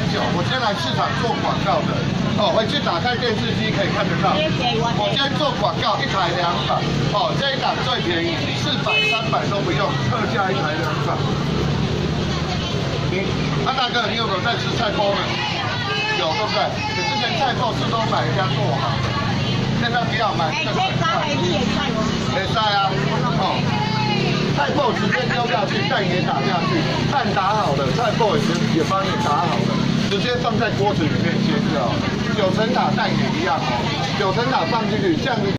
我今天来市场做广告的。哦，回去打开电视机可以看得到。我今天做广告，1台200。哦，这一档最便宜，400、300都不用，特价1台200。大哥，你有没有在吃菜包呢？有，对不对？你之前菜包是都买人家做好，现在不要买。这个很快。可以晒啊，哦。菜包直接丢下去，蛋也打下去，蛋打好了，菜包也帮你打好了，直接放在锅子里面煎就好了。9层塔蛋也一样哦，9层塔放进去，这样子。